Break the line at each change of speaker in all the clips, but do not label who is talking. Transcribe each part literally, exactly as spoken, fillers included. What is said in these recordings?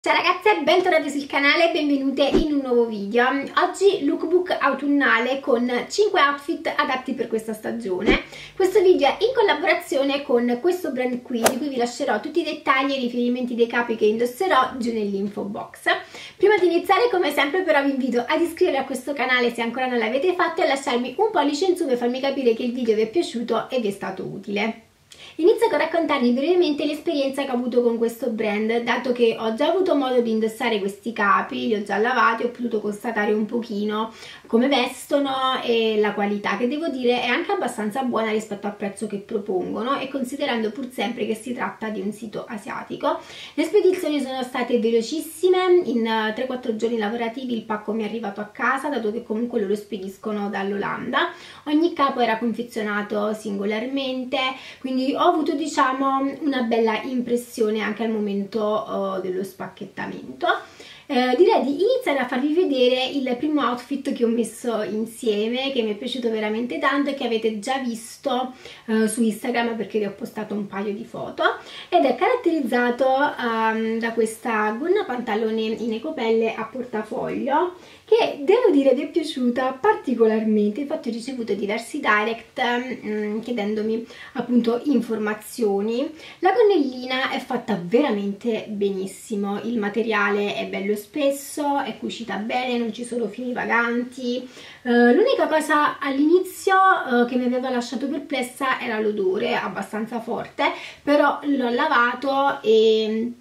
Ciao ragazze, bentornate sul canale e benvenute in un nuovo video. Oggi lookbook autunnale con cinque outfit adatti per questa stagione. Questo video è in collaborazione con questo brand qui, di cui vi lascerò tutti i dettagli e i riferimenti dei capi che indosserò giù nell'info box. Prima di iniziare, come sempre, però vi invito ad iscrivervi a questo canale se ancora non l'avete fatto e a lasciarmi un pollice in su per farmi capire che il video vi è piaciuto e vi è stato utile. Inizio con raccontarvi brevemente l'esperienza che ho avuto con questo brand, dato che ho già avuto modo di indossare questi capi, li ho già lavati, ho potuto constatare un pochino come vestono e la qualità, che devo dire è anche abbastanza buona rispetto al prezzo che propongono, e considerando pur sempre che si tratta di un sito asiatico. Le spedizioni sono state velocissime, in tre quattro giorni lavorativi il pacco mi è arrivato a casa, dato che comunque loro spediscono dall'Olanda. Ogni capo era confezionato singolarmente, quindi ho avuto, diciamo, una bella impressione anche al momento uh, dello spacchettamento. Eh, direi di iniziare a farvi vedere il primo outfit che ho messo insieme, che mi è piaciuto veramente tanto e che avete già visto uh, su Instagram, perché vi ho postato un paio di foto, ed è caratterizzato um, da questa gonna pantalone in ecopelle a portafoglio, che devo dire vi è piaciuta particolarmente. Infatti ho ricevuto diversi direct um, chiedendomi appunto informazioni. La gonnellina è fatta veramente benissimo, il materiale è bello spesso, è cucita bene, non ci sono fili vaganti. Uh, l'unica cosa all'inizio uh, che mi aveva lasciato perplessa era l'odore abbastanza forte, però l'ho lavato e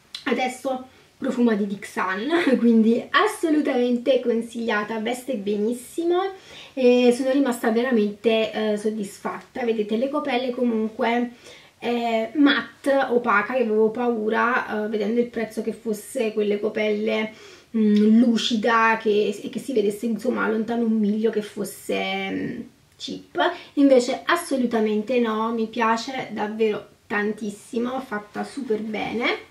adesso profuma di Dixan, quindi assolutamente consigliata, veste benissimo e sono rimasta veramente eh, soddisfatta. Vedete, le copelle comunque eh, matte, opaca, che avevo paura eh, vedendo il prezzo che fosse quelle copelle mh, lucida, che, che si vedesse insomma lontano un miglio che fosse mh, cheap. Invece assolutamente no, mi piace davvero tantissimo, fatta super bene.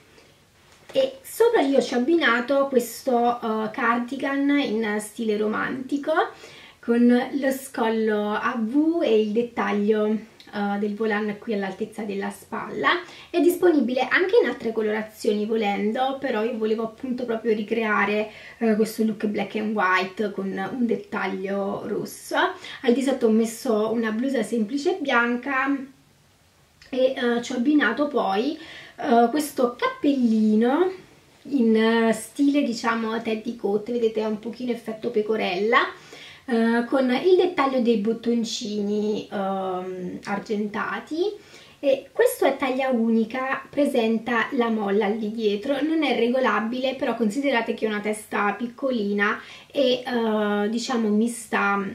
E sopra io ci ho abbinato questo uh, cardigan in stile romantico con lo scollo a V e il dettaglio uh, del volant qui all'altezza della spalla. È disponibile anche in altre colorazioni volendo, però io volevo appunto proprio ricreare uh, questo look black and white con un dettaglio rosso. Al di sotto ho messo una blusa semplice bianca e uh, ci ho abbinato poi Uh, questo cappellino in uh, stile, diciamo, teddy coat, vedete, è un pochino effetto pecorella, uh, con il dettaglio dei bottoncini uh, argentati. E questo è taglia unica, presenta la molla lì dietro, non è regolabile, però considerate che ho una testa piccolina e uh, diciamo mi sta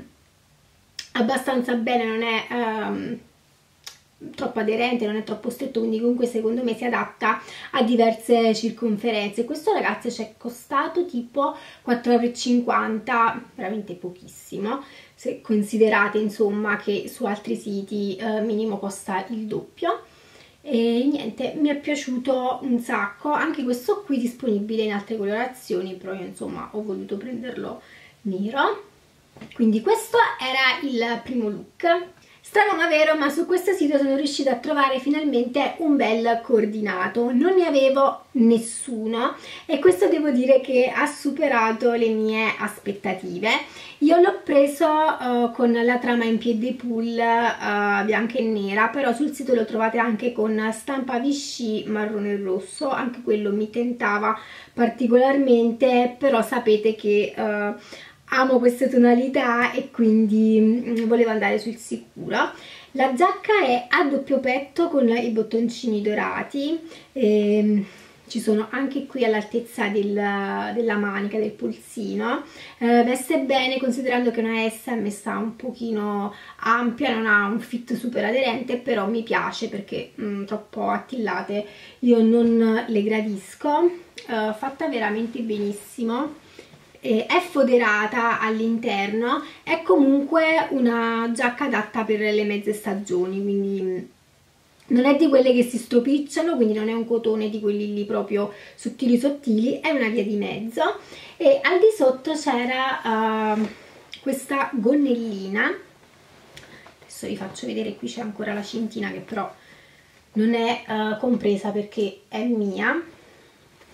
abbastanza bene, non è um, troppo aderente, non è troppo stretto, quindi comunque secondo me si adatta a diverse circonferenze. Questo, ragazze, ci è costato tipo quattro euro e cinquanta, veramente pochissimo, se considerate insomma che su altri siti eh, minimo costa il doppio. E niente, mi è piaciuto un sacco. Anche questo qui disponibile in altre colorazioni, però io insomma ho voluto prenderlo nero. Quindi questo era il primo look. Strano ma vero, ma su questo sito sono riuscita a trovare finalmente un bel coordinato. Non ne avevo nessuno e questo devo dire che ha superato le mie aspettative. Io l'ho preso uh, con la trama in piede pull uh, bianca e nera, però sul sito lo trovate anche con stampa Vichy marrone e rosso. Anche quello mi tentava particolarmente, però sapete che uh, amo queste tonalità e quindi mh, volevo andare sul sicuro. La giacca è a doppio petto con i bottoncini dorati, e ci sono anche qui all'altezza del, della manica, del polsino. Eh, veste bene, considerando che una S è messa un pochino ampia, non ha un fit super aderente, però mi piace perché mh, troppo attillate io non le gradisco. Eh, fatta veramente benissimo. È foderata all'interno, è comunque una giacca adatta per le mezze stagioni, quindi non è di quelle che si stropicciano, quindi non è un cotone di quelli lì proprio sottili sottili, è una via di mezzo. E al di sotto c'era uh, questa gonnellina, adesso vi faccio vedere, qui c'è ancora la cintina che però non è uh, compresa perché è mia,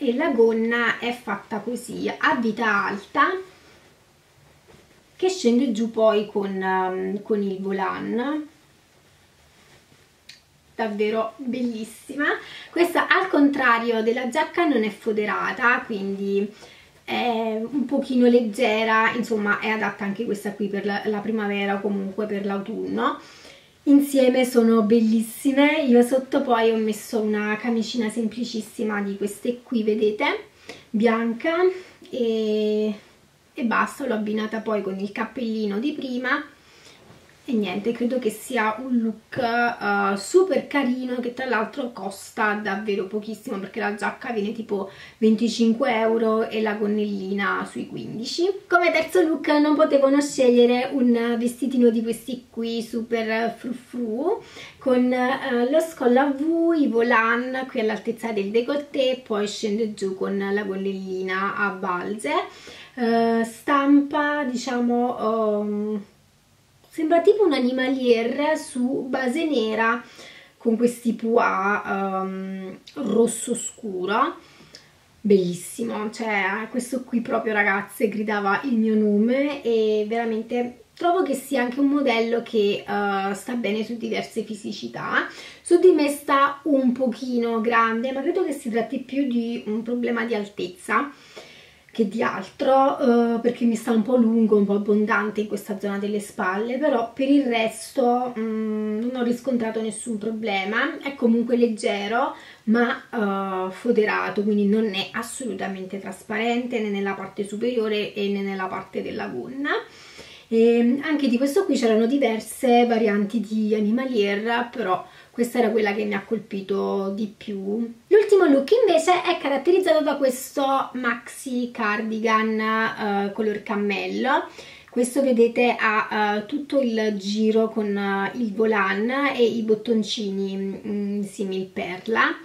e la gonna è fatta così, a vita alta, che scende giù poi con, um, con il volant. Davvero bellissima. Questa, al contrario della giacca, non è foderata, quindi è un pochino leggera, insomma è adatta anche questa qui per la, la primavera o comunque per l'autunno. Insieme sono bellissime. Io sotto poi ho messo una camicina semplicissima di queste qui, vedete, bianca, e, e basta. L'ho abbinata poi con il cappellino di prima e niente, credo che sia un look uh, super carino, che tra l'altro costa davvero pochissimo, perché la giacca viene tipo venticinque euro e la gonnellina sui quindici. Come terzo look non potevo non scegliere un vestitino di questi qui super frufru, con uh, lo scollo a V, i volant qui all'altezza del décolleté, poi scende giù con la gonnellina a balze, uh, stampa diciamo... Um, sembra tipo un animalier su base nera con questi pois um, rosso scuro, bellissimo. Cioè questo qui proprio, ragazze, gridava il mio nome, e veramente trovo che sia anche un modello che uh, sta bene su diverse fisicità. Su di me sta un pochino grande, ma credo che si tratti più di un problema di altezza che di altro, uh, perché mi sta un po' lungo, un po' abbondante in questa zona delle spalle, però per il resto um, non ho riscontrato nessun problema. È comunque leggero ma uh, foderato, quindi non è assolutamente trasparente né nella parte superiore e né nella parte della gonna. E anche di questo qui c'erano diverse varianti di animalier, però questa era quella che mi ha colpito di più. L'ultimo look invece è caratterizzato da questo maxi cardigan uh, color cammello. Questo, vedete, ha uh, tutto il giro con uh, il volant e i bottoncini um, simil perla.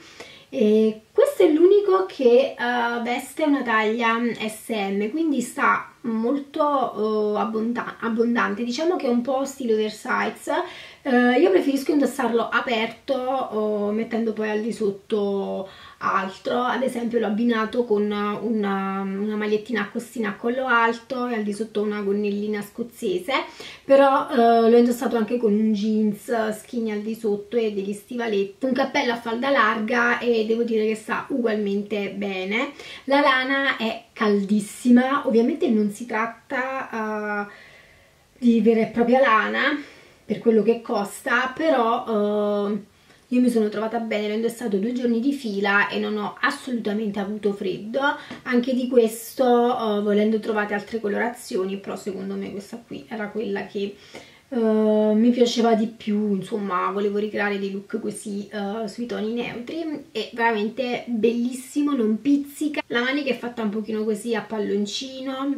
E questo è l'unico che uh, veste una taglia S M, quindi sta molto uh, abbonda abbondante, diciamo che è un po' stile oversize. Uh, io preferisco indossarlo aperto, uh, mettendo poi al di sotto altro. Ad esempio l'ho abbinato con una, una magliettina a costina a collo alto e al di sotto una gonnellina scozzese, però uh, l'ho indossato anche con un jeans skinny al di sotto e degli stivaletti, un cappello a falda larga, e devo dire che sta ugualmente bene. La lana è caldissima, ovviamente non si tratta uh, di vera e propria lana per quello che costa, però uh, io mi sono trovata bene, l'ho indossato due giorni di fila e non ho assolutamente avuto freddo. Anche di questo, uh, volendo, trovate altre colorazioni, però secondo me questa qui era quella che uh, mi piaceva di più. Insomma, volevo ricreare dei look così uh, sui toni neutri, e veramente bellissimo, non pizzica. La manica è fatta un pochino così a palloncino,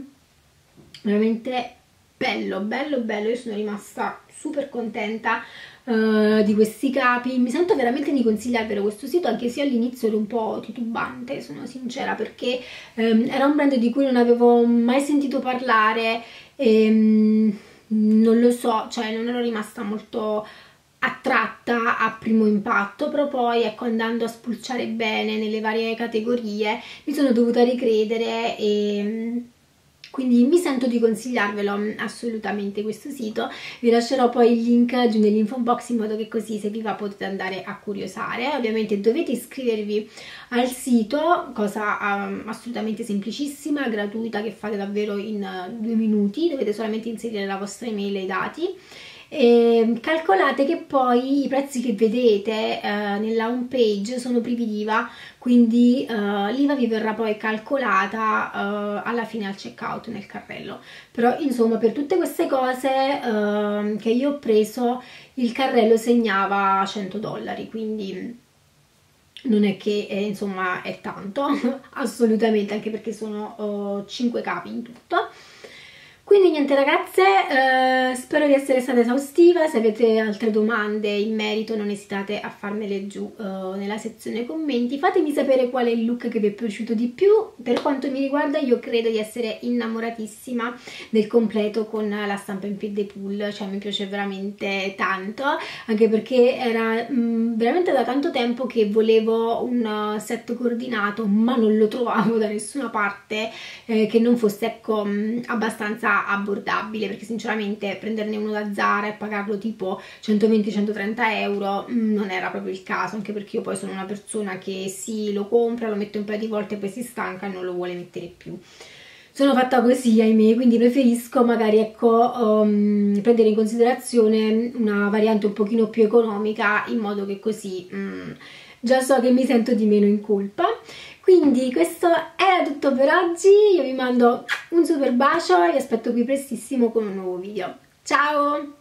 veramente bello, bello, bello. Io sono rimasta super contenta uh, di questi capi. Mi sento veramente di consigliarvelo questo sito, anche se all'inizio ero un po' titubante, sono sincera, perché um, era un brand di cui non avevo mai sentito parlare e um, non lo so, cioè non ero rimasta molto attratta a primo impatto, però poi, ecco, andando a spulciare bene nelle varie categorie mi sono dovuta ricredere, e quindi mi sento di consigliarvelo assolutamente questo sito. Vi lascerò poi il link giù nell'info box, in modo che così, se vi va, potete andare a curiosare. Ovviamente dovete iscrivervi al sito, cosa um, assolutamente semplicissima, gratuita, che fate davvero in uh, due minuti. Dovete solamente inserire la vostra email e i dati. E calcolate che poi i prezzi che vedete eh, nella home page sono privi di I V A, quindi eh, l'I V A vi verrà poi calcolata eh, alla fine al checkout nel carrello. Però insomma, per tutte queste cose eh, che io ho preso, il carrello segnava cento dollari, quindi non è che eh, insomma è tanto assolutamente, anche perché sono uh, cinque capi in tutto. Quindi niente ragazze, eh, spero di essere stata esaustiva. Se avete altre domande in merito non esitate a farmele giù eh, nella sezione commenti. Fatemi sapere qual è il look che vi è piaciuto di più. Per quanto mi riguarda io credo di essere innamoratissima del completo con la stampa in piede pull, cioè mi piace veramente tanto, anche perché era mh, veramente da tanto tempo che volevo un set coordinato ma non lo trovavo da nessuna parte eh, che non fosse ecco mh, abbastanza abbordabile, perché sinceramente prenderne uno da Zara e pagarlo tipo centoventi centotrenta euro mh, non era proprio il caso, anche perché io poi sono una persona che sì, lo compra, lo mette un paio di volte e poi si stanca e non lo vuole mettere più. Sono fatta così, ahimè, quindi preferisco magari ecco um, prendere in considerazione una variante un pochino più economica, in modo che così um, già so che mi sento di meno in colpa. Quindi questo era tutto per oggi, io vi mando un super bacio e vi aspetto qui prestissimo con un nuovo video. Ciao!